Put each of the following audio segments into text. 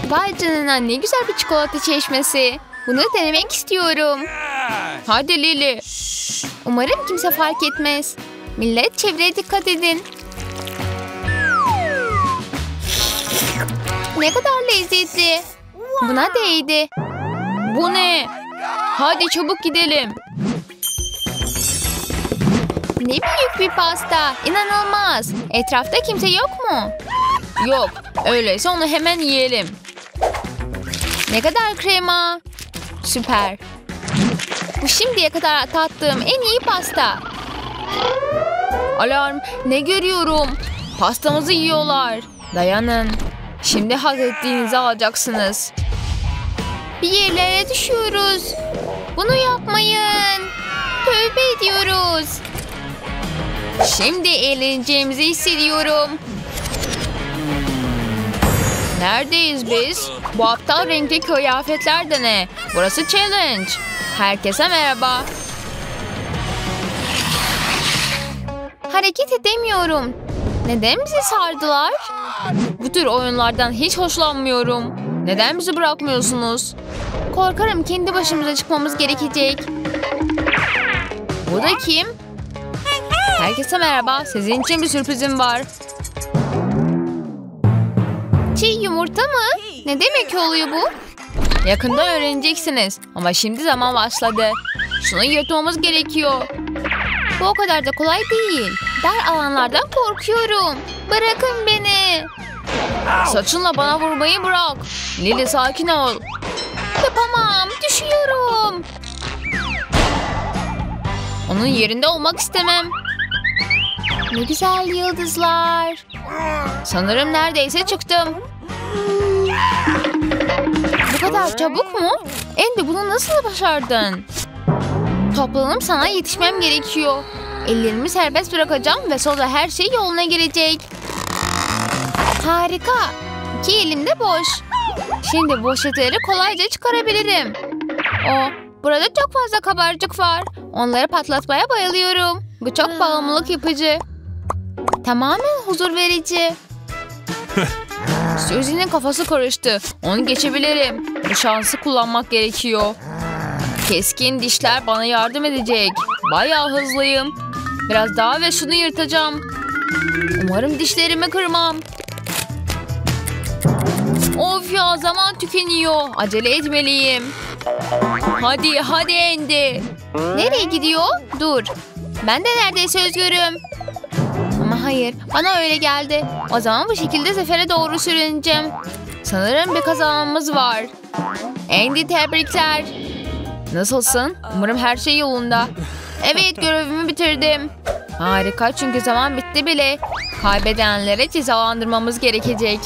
Vay canına, ne güzel bir çikolata çeşmesi. Bunu denemek istiyorum. Hadi Lili. Umarım kimse fark etmez. Millet, çevreye dikkat edin. Ne kadar lezzetli. Buna değdi. Bu ne? Hadi çabuk gidelim. Ne büyük bir pasta. İnanılmaz. Etrafta kimse yok mu? Yok. Öyleyse onu hemen yiyelim. Ne kadar krema. Süper. Bu şimdiye kadar tattığım en iyi pasta. Alarm. Ne görüyorum? Pastamızı yiyorlar. Dayanın. Şimdi hak ettiğinizi alacaksınız. Bir yerlere düşüyoruz. Bunu yapmayın. Tövbe ediyoruz. Şimdi eğleneceğimizi hissediyorum. Neredeyiz biz? Bu aptal renkli kıyafetler de ne? Burası challenge. Herkese merhaba. Hareket edemiyorum. Neden bizi sardılar? Bu tür oyunlardan hiç hoşlanmıyorum. Neden bizi bırakmıyorsunuz? Korkarım kendi başımıza çıkmamız gerekecek. Bu da kim? Herkese merhaba. Sizin için bir sürprizim var. Çiğ yumurta mı? Ne demek oluyor bu? Yakında öğreneceksiniz. Ama şimdi zaman başladı. Şunu yutmamız gerekiyor. Bu o kadar da kolay değil. Dar alanlardan korkuyorum. Bırakın beni. Saçınla bana vurmayı bırak. Lili, sakin ol. Yapamam. Düşüyorum. Onun yerinde olmak istemem. Ne güzel yıldızlar. Sanırım neredeyse çıktım. Bu kadar çabuk mu? Andy, bunu nasıl başardın? Toplanıp sana yetişmem gerekiyor. Ellerimi serbest bırakacağım ve sonra her şey yoluna girecek. Harika. İki elim de boş. Şimdi poşetleri kolayca çıkarabilirim. Burada çok fazla kabarcık var. Onları patlatmaya bayılıyorum. Bu çok bağımlılık yapıcı. Tamamen huzur verici. Susie'nin kafası karıştı. Onu geçebilirim. Bu şansı kullanmak gerekiyor. Keskin dişler bana yardım edecek. Bayağı hızlıyım. Biraz daha ve şunu yırtacağım. Umarım dişlerimi kırmam. Of ya, zaman tükeniyor. Acele etmeliyim. Hadi Andy. Nereye gidiyor? Dur. Ben de neredeyse özgürüm. Ama hayır, bana öyle geldi. O zaman bu şekilde zafere doğru sürüneceğim. Sanırım bir kazanmamız var. Andy, tebrikler. Nasılsın? Umarım her şey yolunda. Evet, görevimi bitirdim. Harika, çünkü zaman bitti bile. Kaybedenlere cezalandırmamız gerekecek.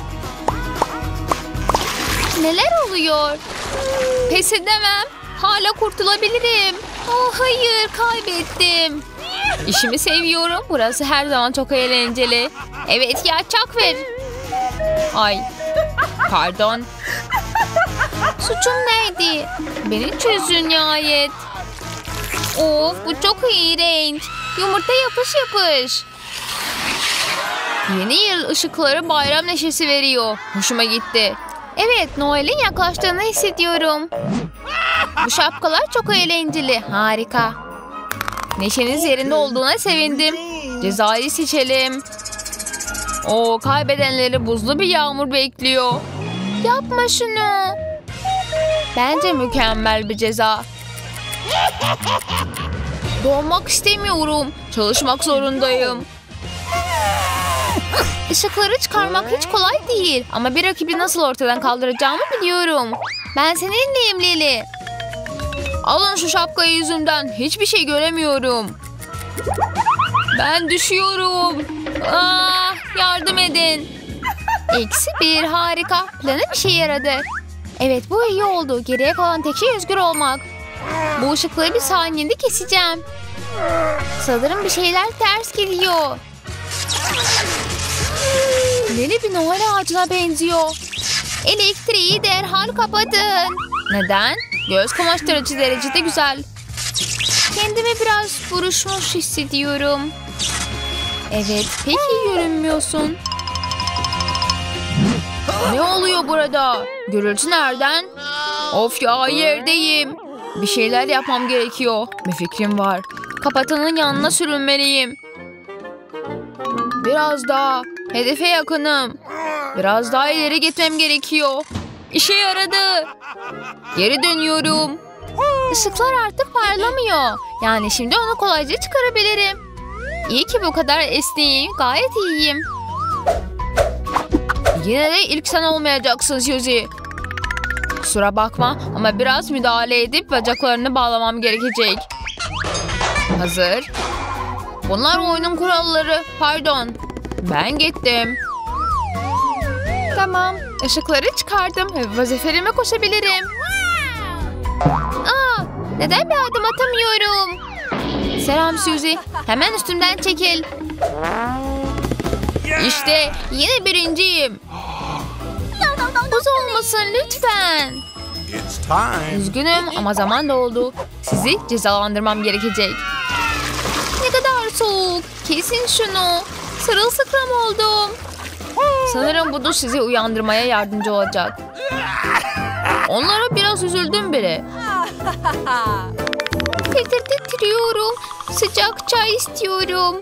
Neler oluyor? Pes edemem. Hala kurtulabilirim. Hayır, kaybettim. İşimi seviyorum. Burası her zaman çok eğlenceli. Evet ya, çak ver. Ay. Pardon. Suçum neydi? Beni çözün nihayet. Of, bu çok iğrenç. Yumurta yapış yapış. Yeni yıl ışıkları bayram neşesi veriyor. Hoşuma gitti. Evet, Noel'in yaklaştığını hissediyorum. Bu şapkalar çok eğlenceli. Harika. Neşeniz yerinde olduğuna sevindim. Cezayı seçelim. Kaybedenleri buzlu bir yağmur bekliyor. Yapma şunu. Bence mükemmel bir ceza. Doğmak istemiyorum. Çalışmak zorundayım. Işıkları çıkarmak hiç kolay değil. Ama bir rakibi nasıl ortadan kaldıracağımı biliyorum. Ben seninleyim Lili. Alın şu şapkayı yüzümden. Hiçbir şey göremiyorum. Ben düşüyorum. Yardım edin. -1, harika. Planım işe yaradı. Evet, bu iyi oldu. Geriye kalan tek şey özgür olmak. Bu ışıkları bir saniyede keseceğim. Sanırım bir şeyler ters gidiyor. Lili bir Noel ağacına benziyor. Elektriği derhal kapatın. Neden? Göz kamaştırıcı derecede güzel. Kendimi biraz buruşmuş hissediyorum. Evet, pek iyi görünmüyorsun. Ne oluyor burada? Gürültü nereden? Of ya, yerdeyim. Bir şeyler yapmam gerekiyor. Bir fikrim var. Kapatanın yanına sürünmeliyim. Biraz daha. Hedefe yakınım. Biraz daha ileri gitmem gerekiyor. İşe yaradı. Geri dönüyorum. Işıklar artık parlamıyor. Yani şimdi onu kolayca çıkarabilirim. İyi ki bu kadar esneyim. Gayet iyiyim. Yine de ilk sen olmayacaksın Suzy. Kusura bakma ama biraz müdahale edip bacaklarını bağlamam gerekecek. Hazır. Bunlar oyunun kuralları. Pardon. Ben gittim. Tamam. Işıkları çıkardım. Vazifelime koşabilirim. Neden bir adım atamıyorum? Selam Suzy. Hemen üstümden çekil. İşte yine birinciyim. Buz olmasın lütfen. Üzgünüm ama zaman doldu. Sizi cezalandırmam gerekecek. Ne kadar soğuk. Kesin şunu. Sırılsıklam oldum. Sanırım bu duş sizi uyandırmaya yardımcı olacak. Onlara biraz üzüldüm bile. Titriyorum. Sıcak çay istiyorum.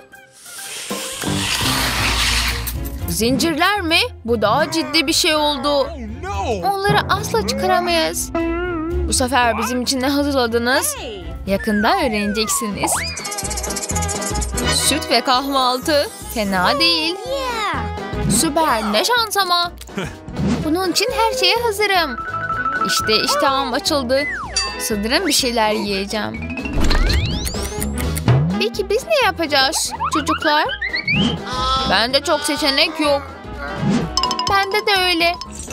Zincirler mi? Bu daha ciddi bir şey oldu. Onları asla çıkaramayız. Bu sefer bizim için ne hazırladınız? Yakında öğreneceksiniz. Süt ve kahvaltı. Fena değil. Süper, ne şans ama. Bunun için her şeye hazırım. İşte iştahım açıldı. Sanırım bir şeyler yiyeceğim. Peki biz ne yapacağız çocuklar? Bende çok seçenek yok. Bende de öyle.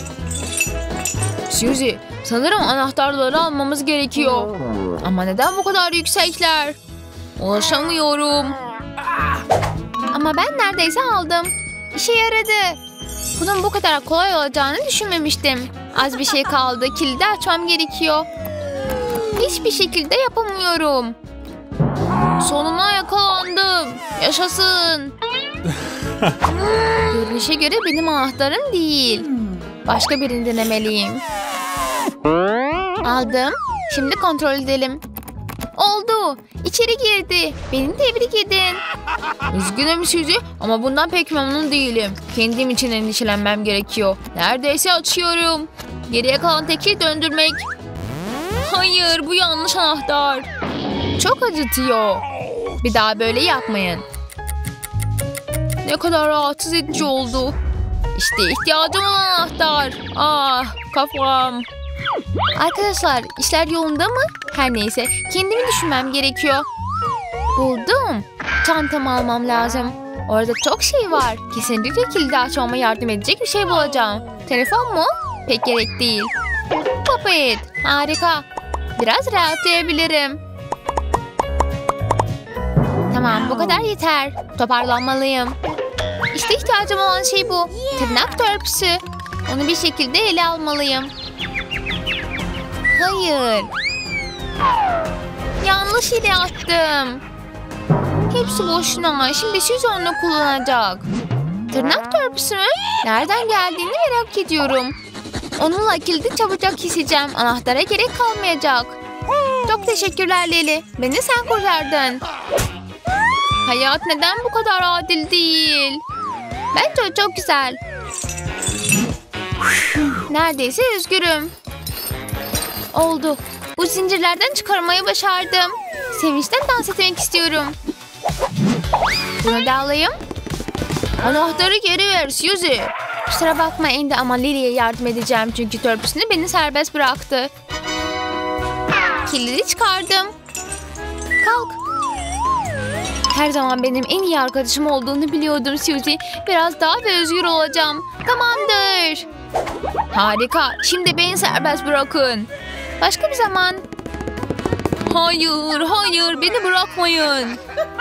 Suzy, sanırım anahtarları almamız gerekiyor. Ama neden bu kadar yüksekler? Ulaşamıyorum. Ama ben neredeyse aldım. İşe yaradı. Bunun bu kadar kolay olacağını düşünmemiştim. Az bir şey kaldı. Kilidi açmam gerekiyor. Hiçbir şekilde yapamıyorum. Sonuna yakalandım. Yaşasın. Görünüşe göre benim anahtarım değil. Başka birini denemeliyim. Aldım. Şimdi kontrol edelim. Oldu. İçeri girdi. Beni tebrik edin. Üzgünüm Suzy ama bundan pek memnun değilim. Kendim için endişelenmem gerekiyor. Neredeyse açıyorum. Geriye kalan tek şey döndürmek. Hayır, bu yanlış anahtar. Çok acıtıyor. Bir daha böyle yapmayın. Ne kadar rahatsız edici oldu. İşte ihtiyacım olan anahtar. Ah, kafam. Arkadaşlar, işler yolunda mı? Her neyse, kendimi düşünmem gerekiyor. Buldum. Çantamı almam lazım. Orada çok şey var. Kesinlikle kilidi açmama yardım edecek bir şey bulacağım. Telefon mu? Pek gerek değil. Popet. Harika. Biraz rahatlayabilirim. Tamam, bu kadar yeter. Toparlanmalıyım. İşte ihtiyacım olan şey bu. Tırnak törpüsü. Onu bir şekilde ele almalıyım. Hayır. Yanlış ile attım. Hepsi boşuna. Şimdi Suzy onu kullanacak. Tırnak törpüsü mü? Nereden geldiğini merak ediyorum. Onunla kilidi çabucak keseceğim. Anahtara gerek kalmayacak. Çok teşekkürler Lili. Beni sen kurtardın. Hayat neden bu kadar adil değil? Bence çok güzel. Neredeyse özgürüm. Oldu. Bu zincirlerden çıkarmayı başardım. Sevinçten dans etmek istiyorum. Bunu da alayım. Anahtarı geri ver Suzy. Kusura bakma Andy ama Lily'ye yardım edeceğim. Çünkü törpüsünü beni serbest bıraktı. Kilidi çıkardım. Kalk. Her zaman benim en iyi arkadaşım olduğunu biliyordum Suzy. Biraz daha ve özgür olacağım. Tamamdır. Harika. Şimdi beni serbest bırakın. Başka bir zaman. Hayır, hayır. Beni bırakmayın.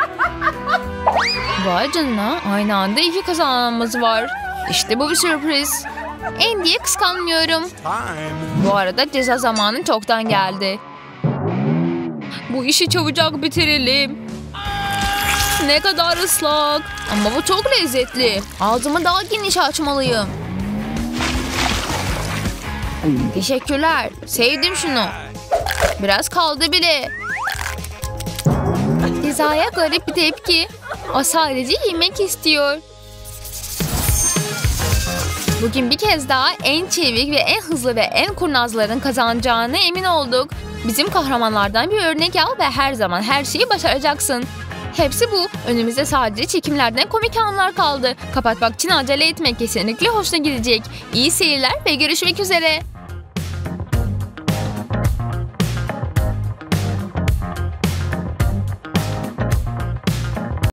Vay canına. Aynı anda 2 kazanmamız var. İşte bu bir sürpriz. Andy'ye kıskanmıyorum. Bu arada ceza zamanı çoktan geldi. Bu işi çabucak bitirelim. Ne kadar ıslak. Ama bu çok lezzetli. Ağzımı daha geniş açmalıyım. Teşekkürler. Sevdim şunu. Biraz kaldı bile. Diza'ya garip bir tepki. O sadece yemek istiyor. Bugün bir kez daha en çevik ve en hızlı ve en kurnazların kazanacağına emin olduk. Bizim kahramanlardan bir örnek al ve her zaman her şeyi başaracaksın. Hepsi bu. Önümüzde sadece çekimlerden komik anlar kaldı. Kapatmak için acele etmek kesinlikle hoşuna gidecek. İyi seyirler ve görüşmek üzere.